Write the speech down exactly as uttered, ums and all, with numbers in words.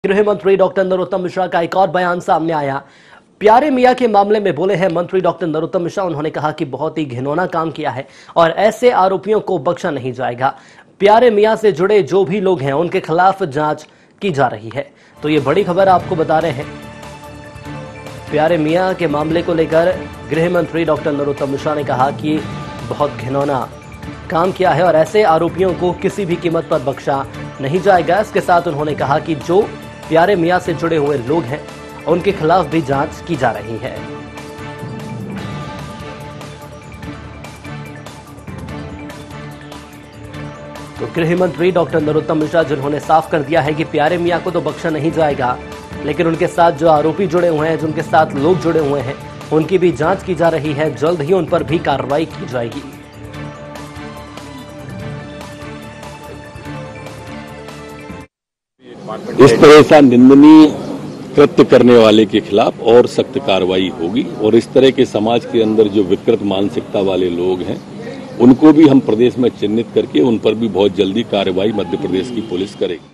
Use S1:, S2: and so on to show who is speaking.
S1: गृह मंत्री डॉक्टर नरोत्तम मिश्रा का एक और बयान सामने आया। प्यारे मियां के मामले में बोले हैं मंत्री डॉक्टर नरोत्तम मिश्रा। उन्होंने कहा कि बहुत ही घिनौना काम किया है और ऐसे आरोपियों को बख्शा नहीं जाएगा। प्यारे मियां से जुड़े जो भी लोग हैं उनके खिलाफ जांच की जा रही है। तो ये बड़ी खबर आपको बता रहे हैं। प्यारे मियां के मामले को लेकर गृह मंत्री डॉक्टर नरोत्तम मिश्रा ने कहा कि बहुत घिनौना काम किया है और ऐसे आरोपियों को किसी भी कीमत पर बख्शा नहीं जाएगा। इसके साथ उन्होंने कहा कि जो प्यारे मियां से जुड़े हुए लोग हैं उनके खिलाफ भी जांच की जा रही है। तो गृह मंत्री डॉक्टर नरोत्तम मिश्रा जिन्होंने साफ कर दिया है कि प्यारे मियां को तो बख्शा नहीं जाएगा, लेकिन उनके साथ जो आरोपी जुड़े हुए हैं, जिनके साथ लोग जुड़े हुए हैं, उनकी भी जांच की जा रही है। जल्द ही उन पर भी कार्रवाई की जाएगी।
S2: इस तरह से निंदनीय कृत्य करने वाले के खिलाफ और सख्त कार्रवाई होगी और इस तरह के समाज के अंदर जो विकृत मानसिकता वाले लोग हैं उनको भी हम प्रदेश में चिन्हित करके उन पर भी बहुत जल्दी कार्रवाई मध्य प्रदेश की पुलिस करेगी।